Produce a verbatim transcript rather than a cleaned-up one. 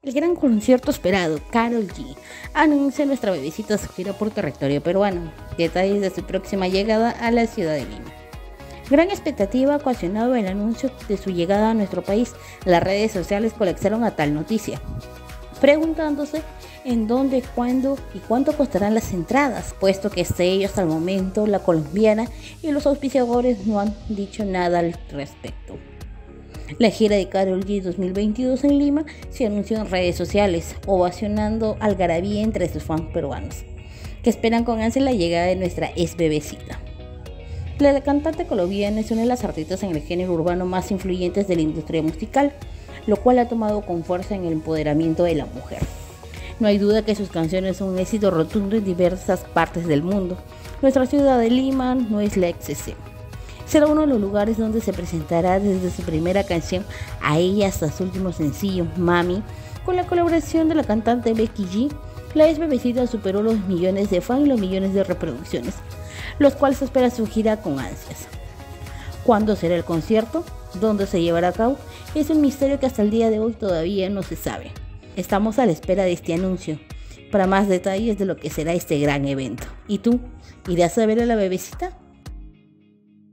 El gran concierto esperado, Karol G, anuncia nuestra bebecita su gira por territorio peruano. Detalles de su próxima llegada a la ciudad de Lima. Gran expectativa ha ocasionado el anuncio de su llegada a nuestro país. Las redes sociales colapsaron a tal noticia, preguntándose en dónde, cuándo y cuánto costarán las entradas, puesto que hasta ello hasta el momento la colombiana y los auspiciadores no han dicho nada al respecto. La gira de Karol G dos mil veintidós en Lima se anunció en redes sociales, ovacionando algarabía entre sus fans peruanos, que esperan con ansia la llegada de nuestra ex bebecita. La cantante colombiana es una de las artistas en el género urbano más influyentes de la industria musical, lo cual ha tomado con fuerza en el empoderamiento de la mujer. No hay duda que sus canciones son un éxito rotundo en diversas partes del mundo. Nuestra ciudad de Lima no es la excepción. Será uno de los lugares donde se presentará desde su primera canción a ella hasta su último sencillo, Mami, con la colaboración de la cantante Becky G. La ex bebecita superó los millones de fans y los millones de reproducciones, los cuales espera su gira con ansias. ¿Cuándo será el concierto? ¿Dónde se llevará a cabo? Es un misterio que hasta el día de hoy todavía no se sabe. Estamos a la espera de este anuncio para más detalles de lo que será este gran evento. ¿Y tú? ¿Irás a ver a la bebecita?